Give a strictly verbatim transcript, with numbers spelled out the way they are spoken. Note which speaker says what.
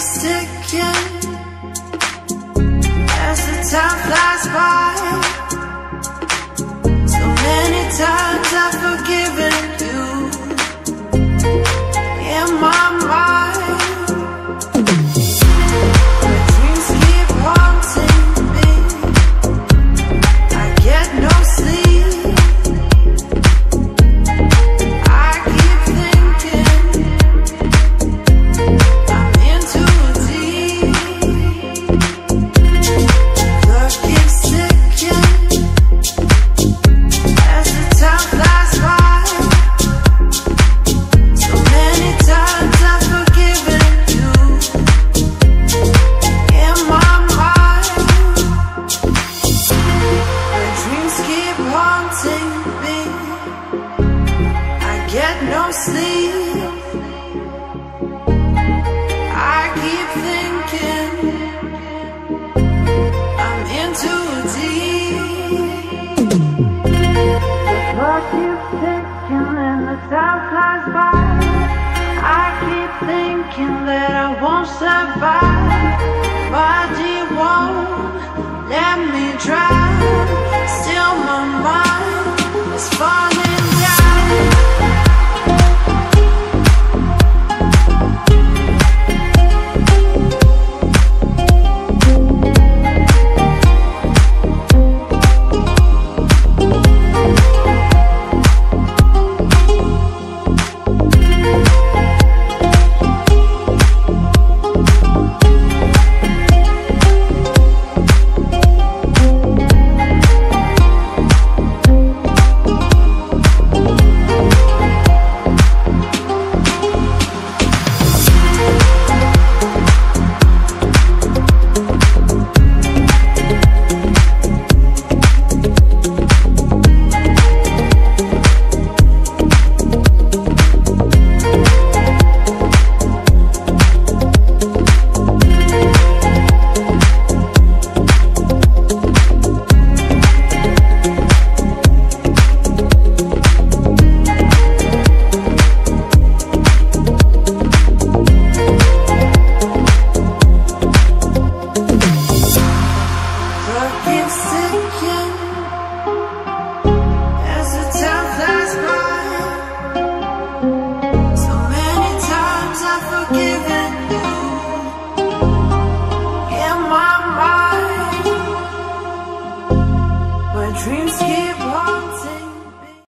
Speaker 1: keeps ticking as the time flies by. So many times I've forgiven you in my mind. My dreams keep haunting me. I get no sleep. I keep thinking I'm in too deep. Clock keeps ticking as the time flies by. So many times I've forgiven you in my mind. My dreams keep haunting me. I get no sleep. I keep thinking I'm in too deep. The clock keeps ticking and the time flies by. I keep thinking that I won't survive. Body won't let me drown. Still my mind is falling down. Dreams keep haunting.